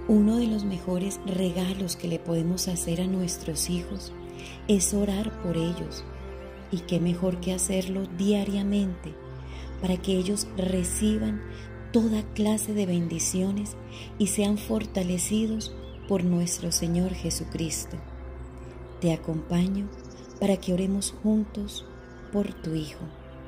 Uno de los mejores regalos que le podemos hacer a nuestros hijos es orar por ellos. Y qué mejor que hacerlo diariamente para que ellos reciban toda clase de bendiciones y sean fortalecidos por nuestro Señor Jesucristo. Te acompaño para que oremos juntos por tu Hijo.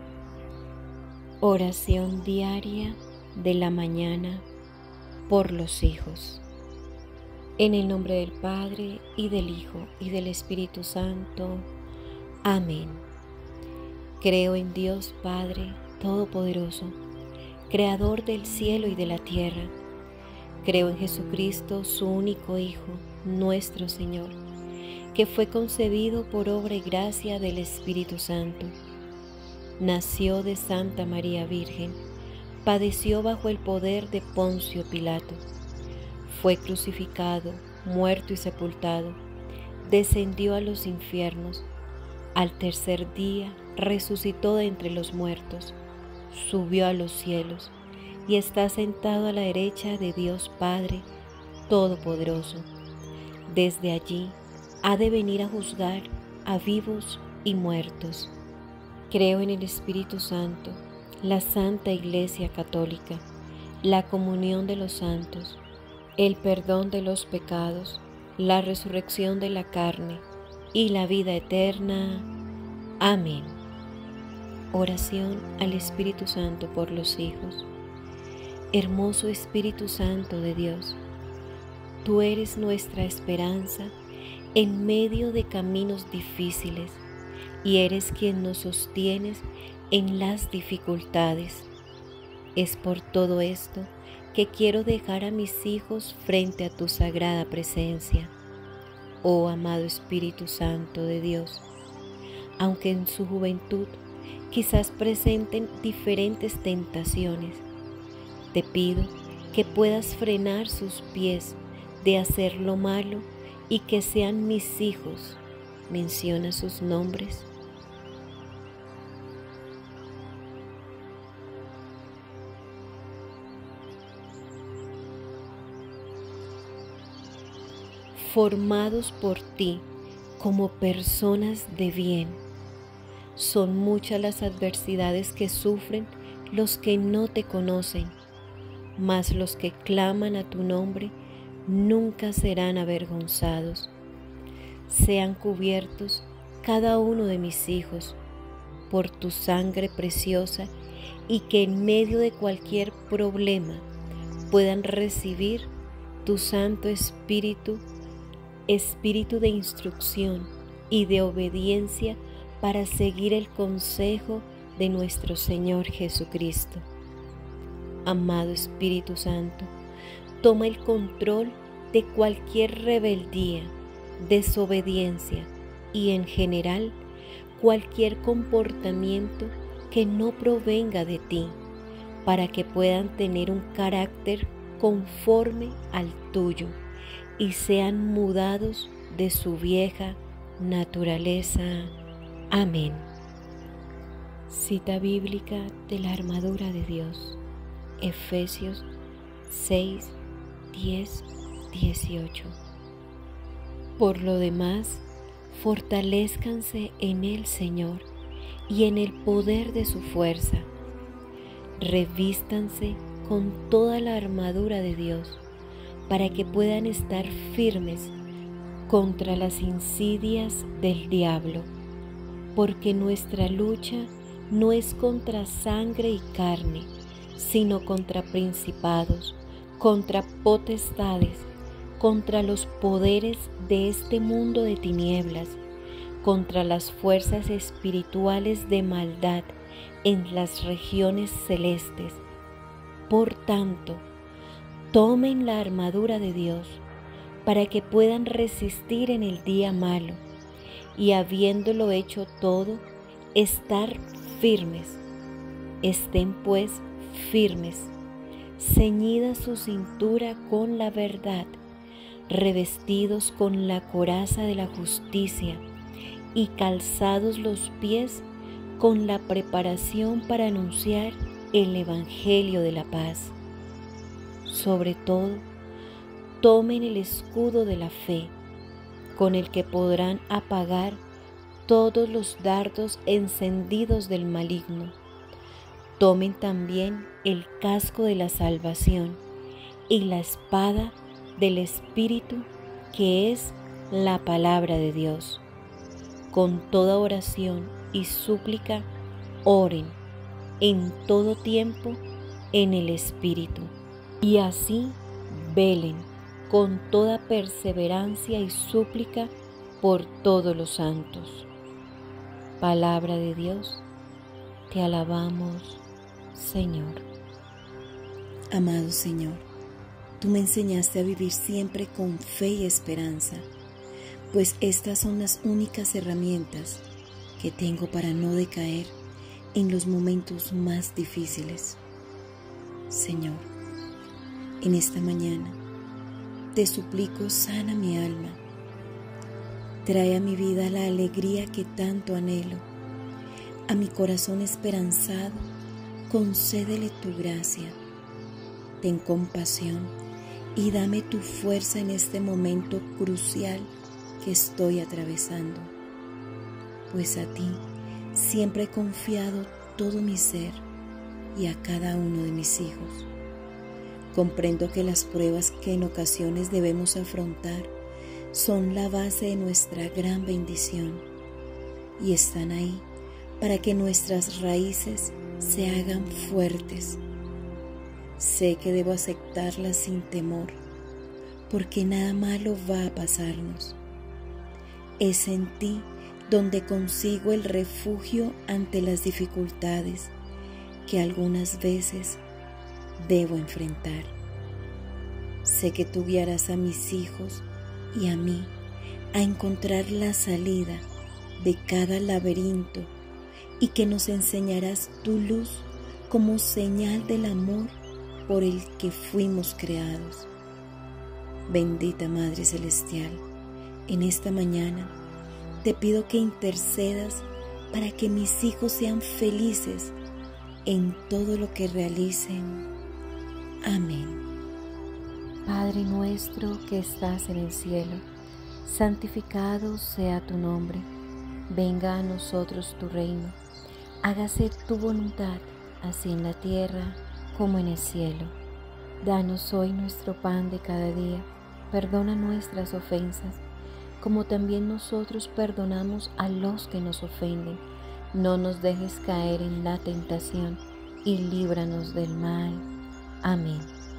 Oración diaria de la mañana por los hijos. En el nombre del Padre, y del Hijo, y del Espíritu Santo. Amén. Creo en Dios Padre Todopoderoso, Creador del cielo y de la tierra. Creo en Jesucristo, su único Hijo, nuestro Señor, que fue concebido por obra y gracia del Espíritu Santo. Nació de Santa María Virgen, padeció bajo el poder de Poncio Pilato. Fue crucificado, muerto y sepultado, descendió a los infiernos. Al tercer día resucitó de entre los muertos, subió a los cielos y está sentado a la derecha de Dios Padre Todopoderoso. Desde allí ha de venir a juzgar a vivos y muertos. Creo en el Espíritu Santo, la Santa Iglesia Católica, la comunión de los santos, el perdón de los pecados, la resurrección de la carne y la vida eterna. Amén. Oración al Espíritu Santo por los hijos. Hermoso Espíritu Santo de Dios, tú eres nuestra esperanza en medio de caminos difíciles y eres quien nos sostienes en las dificultades. Es por todo esto que quiero dejar a mis hijos frente a tu sagrada presencia. Oh amado Espíritu Santo de Dios, aunque en su juventud quizás presenten diferentes tentaciones, te pido que puedas frenar sus pies de hacer lo malo y que sean mis hijos. Menciona sus nombres. Formados por ti como personas de bien. Son muchas las adversidades que sufren los que no te conocen, mas los que claman a tu nombre nunca serán avergonzados. Sean cubiertos cada uno de mis hijos por tu sangre preciosa y que en medio de cualquier problema puedan recibir tu Santo Espíritu, Espíritu de instrucción y de obediencia para seguir el consejo de nuestro Señor Jesucristo. Amado Espíritu Santo, toma el control de cualquier rebeldía, desobediencia y en general cualquier comportamiento que no provenga de ti, para que puedan tener un carácter conforme al tuyo y sean mudados de su vieja naturaleza. Amén. Cita bíblica de la armadura de Dios, Efesios 6, 10, 18. Por lo demás, fortalézcanse en el Señor y en el poder de su fuerza. Revístanse con toda la armadura de Dios para que puedan estar firmes contra las insidias del diablo, porque nuestra lucha no es contra sangre y carne, sino contra principados, contra potestades, contra los poderes de este mundo de tinieblas, contra las fuerzas espirituales de maldad en las regiones celestes. Por tanto, tomen la armadura de Dios para que puedan resistir en el día malo y, habiéndolo hecho todo, estar firmes. Estén pues firmes, ceñida su cintura con la verdad, revestidos con la coraza de la justicia y calzados los pies con la preparación para anunciar el Evangelio de la paz. Sobre todo, tomen el escudo de la fe, con el que podrán apagar todos los dardos encendidos del maligno. Tomen también el casco de la salvación y la espada del Espíritu, que es la palabra de Dios. Con toda oración y súplica, oren en todo tiempo en el Espíritu, y así velen con toda perseverancia y súplica por todos los santos. Palabra de Dios, te alabamos, Señor. Amado Señor, tú me enseñaste a vivir siempre con fe y esperanza, pues estas son las únicas herramientas que tengo para no decaer en los momentos más difíciles. Señor, en esta mañana te suplico, sana mi alma. Trae a mi vida la alegría que tanto anhelo. A mi corazón esperanzado, concédele tu gracia. Ten compasión y dame tu fuerza en este momento crucial que estoy atravesando, pues a ti siempre he confiado todo mi ser y a cada uno de mis hijos. Comprendo que las pruebas que en ocasiones debemos afrontar son la base de nuestra gran bendición y están ahí para que nuestras raíces se hagan fuertes. Sé que debo aceptarlas sin temor, porque nada malo va a pasarnos. Es en ti donde consigo el refugio ante las dificultades que algunas veces debo enfrentar. Sé que tú guiarás a mis hijos y a mí a encontrar la salida de cada laberinto y que nos enseñarás tu luz como señal del amor por el que fuimos creados. Bendita Madre Celestial, en esta mañana te pido que intercedas para que mis hijos sean felices en todo lo que realicen. Amén. Padre nuestro que estás en el cielo, santificado sea tu nombre. Venga a nosotros tu reino. Hágase tu voluntad, así en la tierra como en el cielo. Danos hoy nuestro pan de cada día. Perdona nuestras ofensas, como también nosotros perdonamos a los que nos ofenden. No nos dejes caer en la tentación y líbranos del mal. Amén.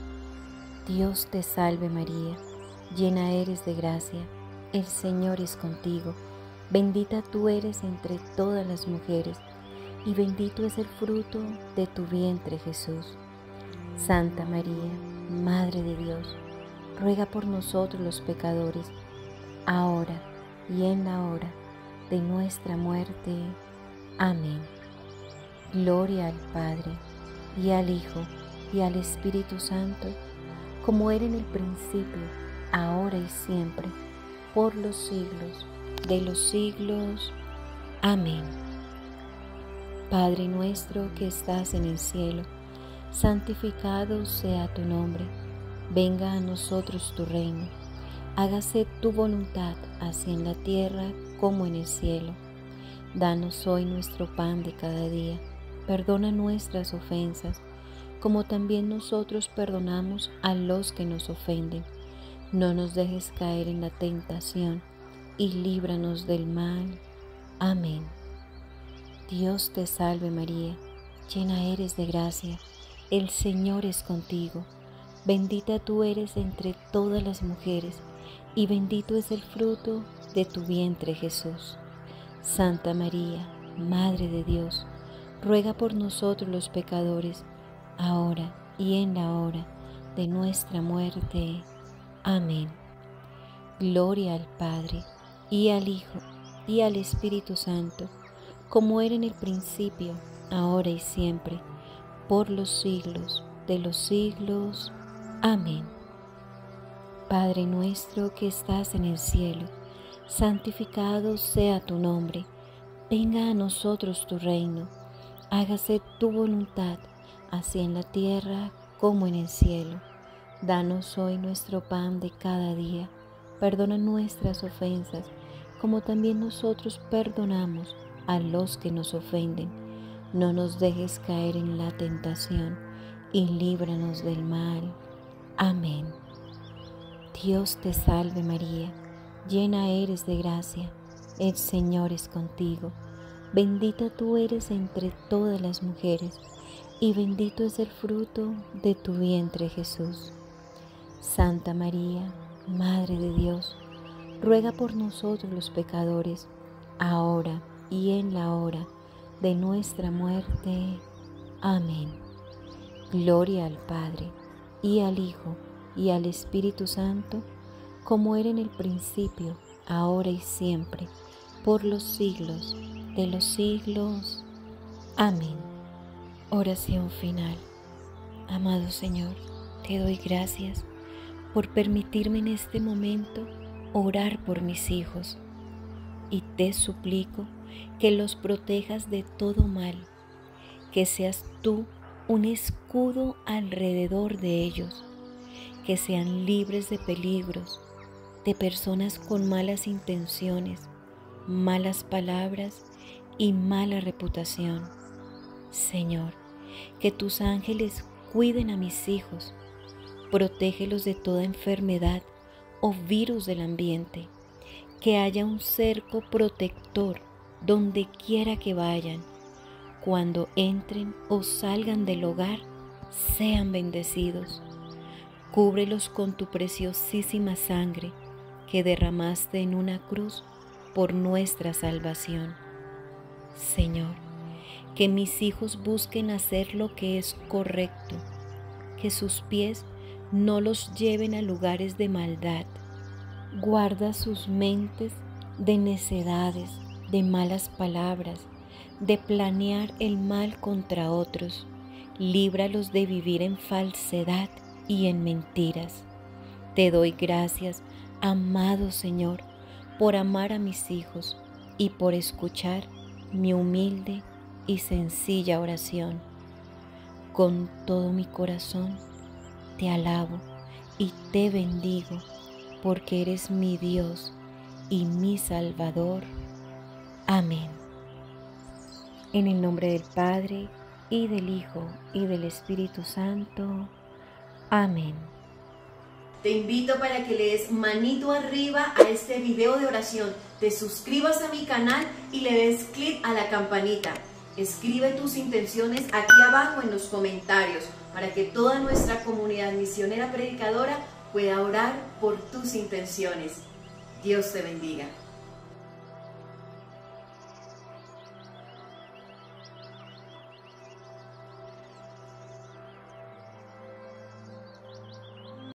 Dios te salve María, llena eres de gracia, el Señor es contigo. Bendita tú eres entre todas las mujeres, y bendito es el fruto de tu vientre Jesús. Santa María, Madre de Dios, ruega por nosotros los pecadores, ahora y en la hora de nuestra muerte. Amén. Gloria al Padre, y al Hijo, y al Espíritu Santo, como era en el principio, ahora y siempre, por los siglos de los siglos. Amén. Padre nuestro que estás en el cielo, santificado sea tu nombre. Venga a nosotros tu reino. Hágase tu voluntad, así en la tierra como en el cielo. Danos hoy nuestro pan de cada día. Perdona nuestras ofensas, como también nosotros perdonamos a los que nos ofenden. No nos dejes caer en la tentación y líbranos del mal. Amén. Dios te salve María, llena eres de gracia, el Señor es contigo. Bendita tú eres entre todas las mujeres, y bendito es el fruto de tu vientre Jesús. Santa María, Madre de Dios, ruega por nosotros los pecadores, ahora y en la hora de nuestra muerte. Amén. Gloria al Padre, y al Hijo, y al Espíritu Santo, como era en el principio, ahora y siempre, por los siglos de los siglos. Amén. Padre nuestro que estás en el cielo, santificado sea tu nombre. Venga a nosotros tu reino. Hágase tu voluntad, así en la tierra como en el cielo. Danos hoy nuestro pan de cada día. Perdona nuestras ofensas, como también nosotros perdonamos a los que nos ofenden. No nos dejes caer en la tentación y líbranos del mal. Amén. Dios te salve María, llena eres de gracia, el Señor es contigo. Bendita tú eres entre todas las mujeres, y bendito es el fruto de tu vientre Jesús. Santa María, Madre de Dios, ruega por nosotros los pecadores, ahora y en la hora de nuestra muerte. Amén. Gloria al Padre, y al Hijo, y al Espíritu Santo, como era en el principio, ahora y siempre, por los siglos de los siglos. Amén. Oración final. Amado Señor, te doy gracias por permitirme en este momento orar por mis hijos, y te suplico que los protejas de todo mal, que seas tú un escudo alrededor de ellos, que sean libres de peligros, de personas con malas intenciones, malas palabras y mala reputación. Señor, que tus ángeles cuiden a mis hijos, protégelos de toda enfermedad o virus del ambiente, que haya un cerco protector donde quiera que vayan. Cuando entren o salgan del hogar, sean bendecidos. Cúbrelos con tu preciosísima sangre que derramaste en una cruz por nuestra salvación. Señor, que mis hijos busquen hacer lo que es correcto, que sus pies no los lleven a lugares de maldad. Guarda sus mentes de necedades, de malas palabras, de planear el mal contra otros. Líbralos de vivir en falsedad y en mentiras. Te doy gracias, amado Señor, por amar a mis hijos y por escuchar mi humilde y sencilla oración. Con todo mi corazón te alabo y te bendigo, porque eres mi Dios y mi Salvador. Amén. En el nombre del Padre, y del Hijo, y del Espíritu Santo. Amén. Te invito para que le des manito arriba a este video de oración, te suscribas a mi canal y le des clic a la campanita. Escribe tus intenciones aquí abajo en los comentarios para que toda nuestra comunidad misionera predicadora pueda orar por tus intenciones. Dios te bendiga.